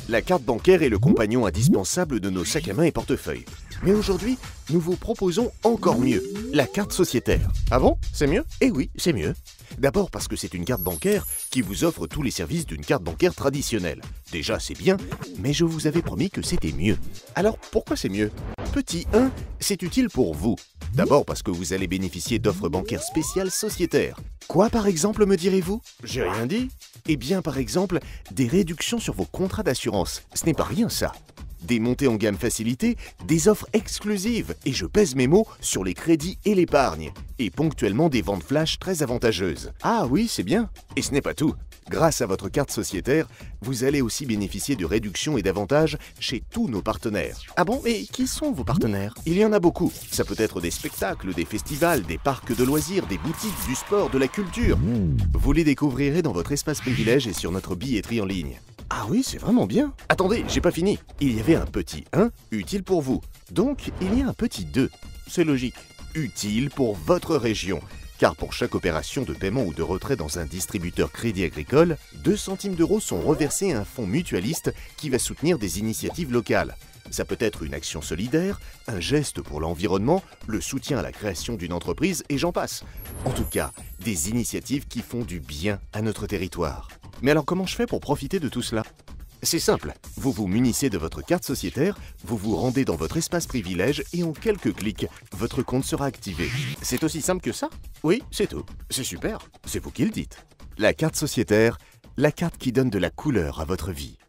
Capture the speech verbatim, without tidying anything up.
La carte bancaire est le compagnon indispensable de nos sacs à main et portefeuilles. Mais aujourd'hui, nous vous proposons encore mieux, la carte sociétaire. Ah bon? C'est mieux? Eh oui, c'est mieux. D'abord parce que c'est une carte bancaire qui vous offre tous les services d'une carte bancaire traditionnelle. Déjà, c'est bien, mais je vous avais promis que c'était mieux. Alors, pourquoi c'est mieux? Petit un, c'est utile pour vous. D'abord parce que vous allez bénéficier d'offres bancaires spéciales sociétaires. Quoi par exemple, me direz-vous? J'ai rien dit. Eh bien, par exemple, des réductions sur vos contrats d'assurance. Ce n'est pas rien, ça. Des montées en gamme facilitées, des offres exclusives, et je pèse mes mots sur les crédits et l'épargne, et ponctuellement des ventes flash très avantageuses. Ah oui, c'est bien. Et ce n'est pas tout. Grâce à votre carte sociétaire, vous allez aussi bénéficier de réductions et d'avantages chez tous nos partenaires. Ah bon? Et qui sont vos partenaires? Il y en a beaucoup. Ça peut être des spectacles, des festivals, des parcs de loisirs, des boutiques, du sport, de la culture. Vous les découvrirez dans votre espace privilège et sur notre billetterie en ligne. Ah oui, c'est vraiment bien. Attendez, j'ai pas fini. Il y avait un petit un, utile pour vous. Donc, il y a un petit deux. C'est logique. Utile pour votre région. Car pour chaque opération de paiement ou de retrait dans un distributeur Crédit Agricole, deux centimes d'euros sont reversés à un fonds mutualiste qui va soutenir des initiatives locales. Ça peut être une action solidaire, un geste pour l'environnement, le soutien à la création d'une entreprise et j'en passe. En tout cas, des initiatives qui font du bien à notre territoire. Mais alors comment je fais pour profiter de tout cela? C'est simple, vous vous munissez de votre carte sociétaire, vous vous rendez dans votre espace privilège et en quelques clics, votre compte sera activé. C'est aussi simple que ça? Oui, c'est tout. C'est super, c'est vous qui le dites. La carte sociétaire, la carte qui donne de la couleur à votre vie.